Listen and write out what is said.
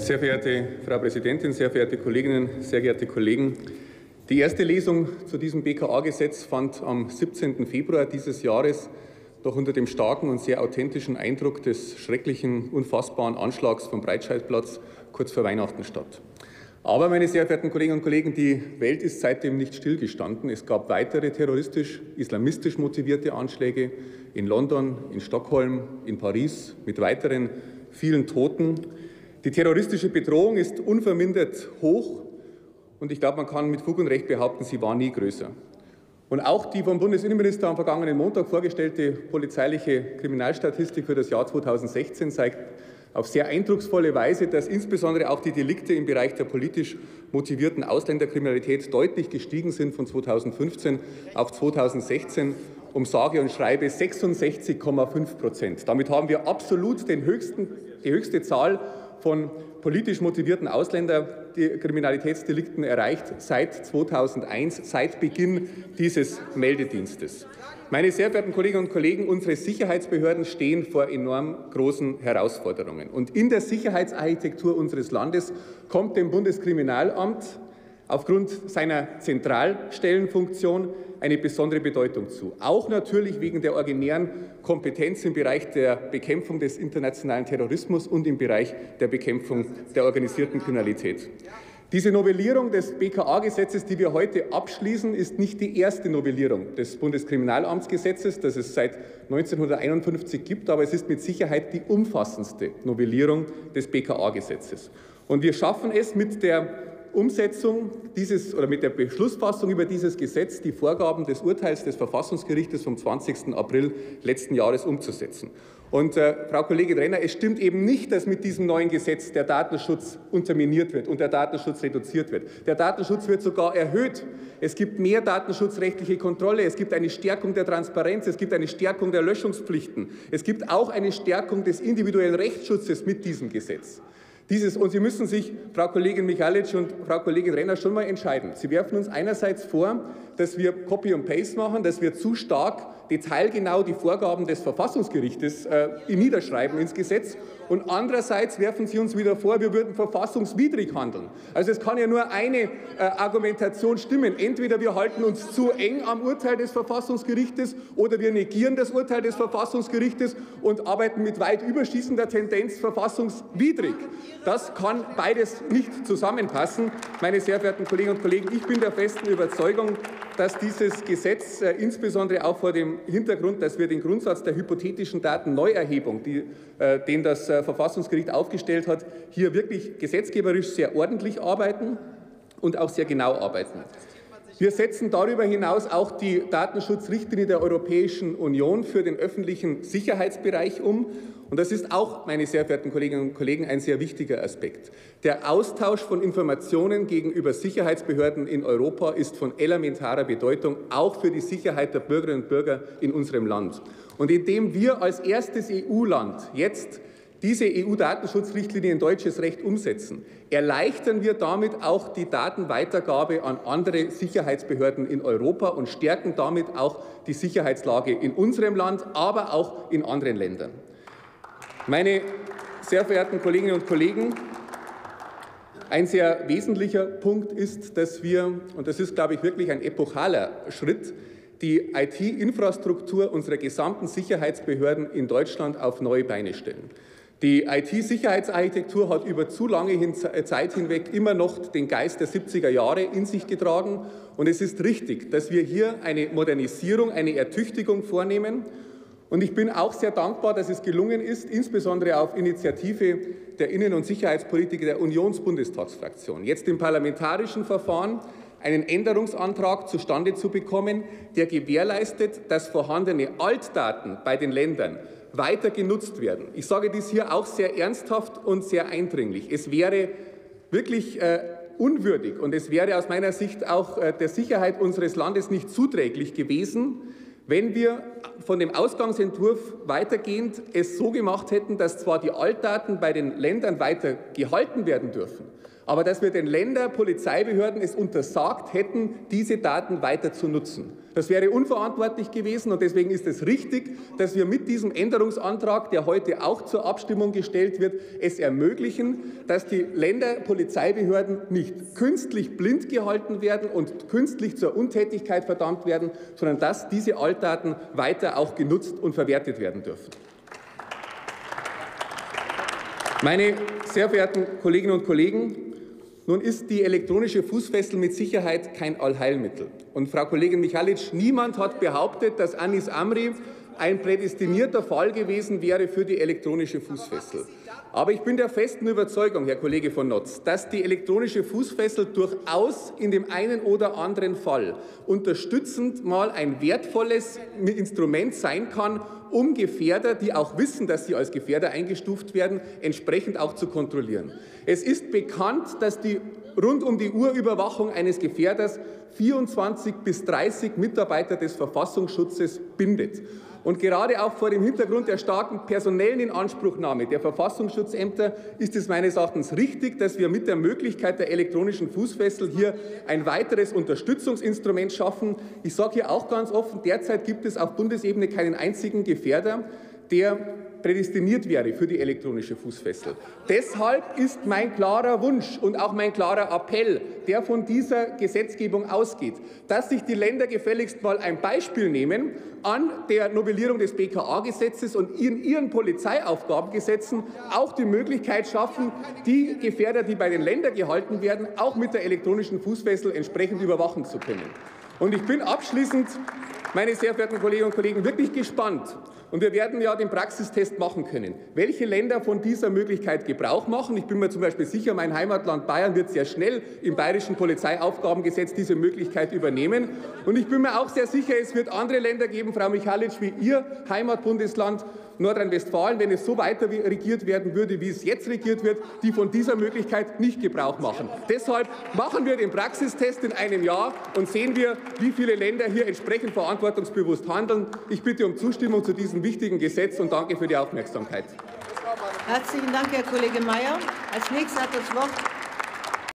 Sehr verehrte Frau Präsidentin, sehr verehrte Kolleginnen, sehr geehrte Kollegen! Die erste Lesung zu diesem BKA-Gesetz fand am 17. Februar dieses Jahres doch unter dem starken und sehr authentischen Eindruck des schrecklichen, unfassbaren Anschlags vom Breitscheidplatz kurz vor Weihnachten statt. Aber, meine sehr verehrten Kolleginnen und Kollegen, die Welt ist seitdem nicht stillgestanden. Es gab weitere terroristisch-islamistisch motivierte Anschläge in London, in Stockholm, in Paris mit weiteren vielen Toten. Die terroristische Bedrohung ist unvermindert hoch und ich glaube, man kann mit Fug und Recht behaupten, sie war nie größer. Und auch die vom Bundesinnenminister am vergangenen Montag vorgestellte polizeiliche Kriminalstatistik für das Jahr 2016 zeigt auf sehr eindrucksvolle Weise, dass insbesondere auch die Delikte im Bereich der politisch motivierten Ausländerkriminalität deutlich gestiegen sind von 2015 auf 2016 um sage und schreibe 66,5%. Damit haben wir absolut die höchste Zahl von politisch motivierten Ausländerkriminalitätsdelikten erreicht seit 2001, seit Beginn dieses Meldedienstes. Meine sehr verehrten Kolleginnen und Kollegen, unsere Sicherheitsbehörden stehen vor enorm großen Herausforderungen. Und in der Sicherheitsarchitektur unseres Landes kommt dem Bundeskriminalamt aufgrund seiner Zentralstellenfunktion eine besondere Bedeutung zu. Auch natürlich wegen der originären Kompetenz im Bereich der Bekämpfung des internationalen Terrorismus und im Bereich der Bekämpfung der organisierten Kriminalität. Diese Novellierung des BKA-Gesetzes, die wir heute abschließen, ist nicht die erste Novellierung des Bundeskriminalamtsgesetzes, das es seit 1951 gibt, aber es ist mit Sicherheit die umfassendste Novellierung des BKA-Gesetzes. Und wir schaffen es mit der Umsetzung mit der Beschlussfassung über dieses Gesetz die Vorgaben des Urteils des Verfassungsgerichtes vom 20. April letzten Jahres umzusetzen. Und Frau Kollegin Renner, es stimmt eben nicht, dass mit diesem neuen Gesetz der Datenschutz unterminiert wird und der Datenschutz reduziert wird. Der Datenschutz wird sogar erhöht. Es gibt mehr datenschutzrechtliche Kontrolle, es gibt eine Stärkung der Transparenz, es gibt eine Stärkung der Löschungspflichten. Es gibt auch eine Stärkung des individuellen Rechtsschutzes mit diesem Gesetz. Und Sie müssen sich, Frau Kollegin Michalic und Frau Kollegin Renner, schon mal entscheiden. Sie werfen uns einerseits vor, dass wir Copy und Paste machen, dass wir zu stark detailgenau die Vorgaben des Verfassungsgerichtes niederschreiben ins Gesetz. Und andererseits werfen Sie uns wieder vor, wir würden verfassungswidrig handeln. Also es kann ja nur eine Argumentation stimmen. Entweder wir halten uns zu eng am Urteil des Verfassungsgerichtes oder wir negieren das Urteil des Verfassungsgerichtes und arbeiten mit weit überschießender Tendenz verfassungswidrig. Das kann beides nicht zusammenpassen. Meine sehr verehrten Kolleginnen und Kollegen, ich bin der festen Überzeugung, dass dieses Gesetz insbesondere auch vor dem Hintergrund, dass wir den Grundsatz der hypothetischen Datenneuerhebung, den das Verfassungsgericht aufgestellt hat, hier wirklich gesetzgeberisch sehr ordentlich arbeiten und auch sehr genau arbeiten. Wir setzen darüber hinaus auch die Datenschutzrichtlinie der Europäischen Union für den öffentlichen Sicherheitsbereich um. Und das ist auch, meine sehr verehrten Kolleginnen und Kollegen, ein sehr wichtiger Aspekt. Der Austausch von Informationen gegenüber Sicherheitsbehörden in Europa ist von elementarer Bedeutung, auch für die Sicherheit der Bürgerinnen und Bürger in unserem Land. Und indem wir als erstes EU-Land jetzt diese EU-Datenschutzrichtlinie in deutsches Recht umsetzen, erleichtern wir damit auch die Datenweitergabe an andere Sicherheitsbehörden in Europa und stärken damit auch die Sicherheitslage in unserem Land, aber auch in anderen Ländern. Meine sehr verehrten Kolleginnen und Kollegen, ein sehr wesentlicher Punkt ist, dass wir, und das ist, glaube ich, wirklich ein epochaler Schritt, die IT-Infrastruktur unserer gesamten Sicherheitsbehörden in Deutschland auf neue Beine stellen. Die IT-Sicherheitsarchitektur hat über zu lange Zeit hinweg immer noch den Geist der 70er Jahre in sich getragen. Und es ist richtig, dass wir hier eine Modernisierung, eine Ertüchtigung vornehmen. Und ich bin auch sehr dankbar, dass es gelungen ist, insbesondere auf Initiative der Innen- und Sicherheitspolitiker der Unionsbundestagsfraktion, jetzt im parlamentarischen Verfahren einen Änderungsantrag zustande zu bekommen, der gewährleistet, dass vorhandene Altdaten bei den Ländern weiter genutzt werden. Ich sage dies hier auch sehr ernsthaft und sehr eindringlich. Es wäre wirklich unwürdig und es wäre aus meiner Sicht auch der Sicherheit unseres Landes nicht zuträglich gewesen, wenn wir von dem Ausgangsentwurf weitergehend es so gemacht hätten, dass zwar die Altdaten bei den Ländern weiter gehalten werden dürfen, aber dass wir den Länderpolizeibehörden es untersagt hätten, diese Daten weiter zu nutzen. Das wäre unverantwortlich gewesen, und deswegen ist es richtig, dass wir mit diesem Änderungsantrag, der heute auch zur Abstimmung gestellt wird, es ermöglichen, dass die Länderpolizeibehörden nicht künstlich blind gehalten werden und künstlich zur Untätigkeit verdammt werden, sondern dass diese Altdaten weiter auch genutzt und verwertet werden dürfen. Meine sehr verehrten Kolleginnen und Kollegen, nun ist die elektronische Fußfessel mit Sicherheit kein Allheilmittel. Und Frau Kollegin Michalic, niemand hat behauptet, dass Anis Amri ein prädestinierter Fall gewesen wäre für die elektronische Fußfessel. Aber ich bin der festen Überzeugung, Herr Kollege von Notz, dass die elektronische Fußfessel durchaus in dem einen oder anderen Fall unterstützend mal ein wertvolles Instrument sein kann, um Gefährder, die auch wissen, dass sie als Gefährder eingestuft werden, entsprechend auch zu kontrollieren. Es ist bekannt, dass die Rund-um-die-Uhr-Überwachung eines Gefährders 24 bis 30 Mitarbeiter des Verfassungsschutzes bindet. Und gerade auch vor dem Hintergrund der starken personellen Inanspruchnahme der Verfassungsschutzämter ist es meines Erachtens richtig, dass wir mit der Möglichkeit der elektronischen Fußfessel hier ein weiteres Unterstützungsinstrument schaffen. Ich sage hier auch ganz offen, derzeit gibt es auf Bundesebene keinen einzigen Gefährder, der prädestiniert wäre für die elektronische Fußfessel. Deshalb ist mein klarer Wunsch und auch mein klarer Appell, der von dieser Gesetzgebung ausgeht, dass sich die Länder gefälligst mal ein Beispiel nehmen an der Novellierung des BKA-Gesetzes und in ihren Polizeiaufgabengesetzen auch die Möglichkeit schaffen, die Gefährder, die bei den Ländern gehalten werden, auch mit der elektronischen Fußfessel entsprechend überwachen zu können. Und ich bin abschließend, meine sehr verehrten Kolleginnen und Kollegen, wirklich gespannt. Und wir werden ja den Praxistest machen können, welche Länder von dieser Möglichkeit Gebrauch machen. Ich bin mir zum Beispiel sicher, mein Heimatland Bayern wird sehr schnell im bayerischen Polizeiaufgabengesetz diese Möglichkeit übernehmen. Und ich bin mir auch sehr sicher, es wird andere Länder geben, Frau Michalic, wie Ihr Heimatbundesland Nordrhein-Westfalen, wenn es so weiter regiert werden würde, wie es jetzt regiert wird, die von dieser Möglichkeit nicht Gebrauch machen. Deshalb machen wir den Praxistest in einem Jahr und sehen wir, wie viele Länder hier entsprechend verantwortungsbewusst handeln. Ich bitte um Zustimmung zu diesem wichtigen Gesetz und danke für die Aufmerksamkeit. Herzlichen Dank, Herr Kollege Mayer. Als nächster hat das Wort